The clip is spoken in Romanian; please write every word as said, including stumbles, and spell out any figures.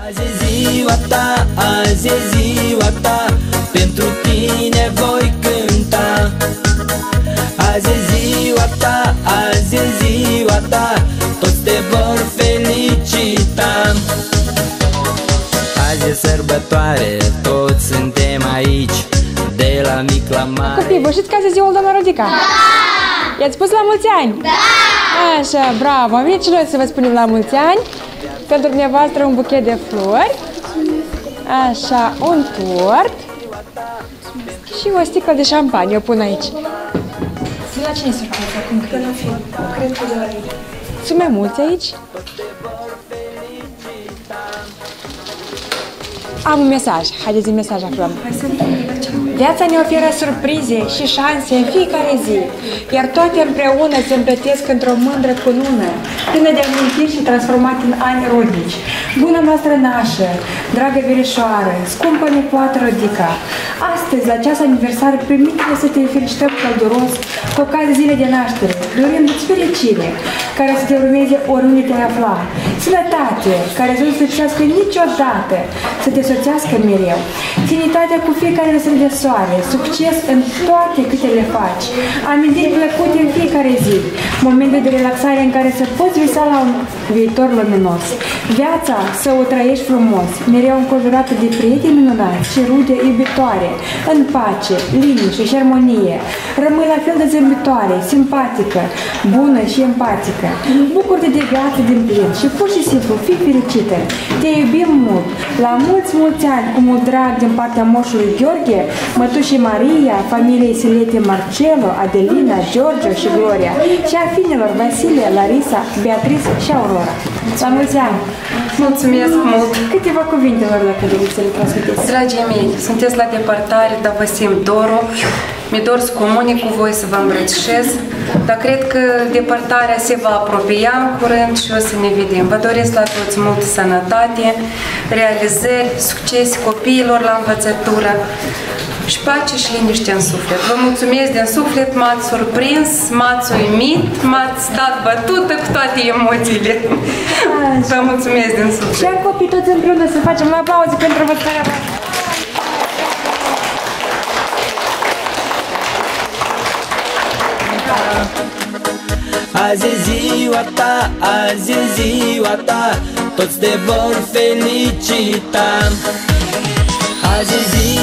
Azi e ziua ta, azi e ziua ta, pentru tine voi cânta. Azi e ziua ta, azi e ziua ta, toți te vor felicita. Azi e sărbătoare, toți suntem aici, de la mic la mare. Copii, vă știți că azi e ziua doamna Rodica? Da! I-ați spus la mulți ani? Da! Așa, bravo! Am venit și noi să vă spunem la mulți ani. Pentru dumneavoastră un buchet de flori. Așa, un tort. Și o sticlă de șampanie, o pun aici. De la cine surpriză acum? Cred la film. Cred că de la ei. Sunt mai mulți aici? Am un mesaj. Haideți în mesaj aflăm. Viața ne oferă surprize și șanse în fiecare zi, iar toate împreună se împletesc într-o mândră cunună, plină de amintiri și transformate în ani rodnici. Bună noastră nașă, dragă verișoară, scumpă nepoată Rodica, astăzi, la ceas aniversar, permite-ne să te felicităm călduros cu ocazia zilei de naștere, dorindu-ți fericire, care să te urmeze oriunde te-ai afla, sănătate, care să nu te lipsească niciodată, să te soțească mereu, ținitatea cu fiecare răsărit de soare, succes în toate câte le faci, amintiri plăcute în fiecare zi, momente de relaxare în care să poți visa la un viitor luminos. Viața să o trăiești frumos, mereu înconjurată de prieteni minunați și rude iubitoare, în pace, liniște și armonie. Rămâi la fel de zâmbitoare, simpatică, bună și empatică. Bucură-te de viață din plin și pur și simplu fii fericită. Te iubim mult. La mulți, mulți ani, cu mult drag din partea moșului Gheorghe, mătușii Maria, familiei Silete Marcelo, Adelina, George și Gloria, și a finilor Vasile, Larisa, Beatrice și Aurora. La mulți ani! Mulțumesc mult! Câteva cuvinte, vă rog, dacă doriți să le transmiteți. Dragii mei, sunteți la depărtare, dar vă simt dorul. Mi-e dor să comunic cu voi, să vă îmbrățișez, dar cred că depărtarea se va apropia în curând și o să ne vedem. Vă doresc la toți multă sănătate, realizări, succes copiilor la învățătură și pace și liniște în suflet. Vă mulțumesc din suflet, m-ați surprins, m-ați uimit, m-ați dat bătută cu toate emoțiile. Așa. Vă mulțumesc din suflet. Și copii toți împreună să facem la aplauze pentru văzătoarea voastră. Azi e ziua ta, azi e ziua ta, toți te vor felicita. Azi e ziua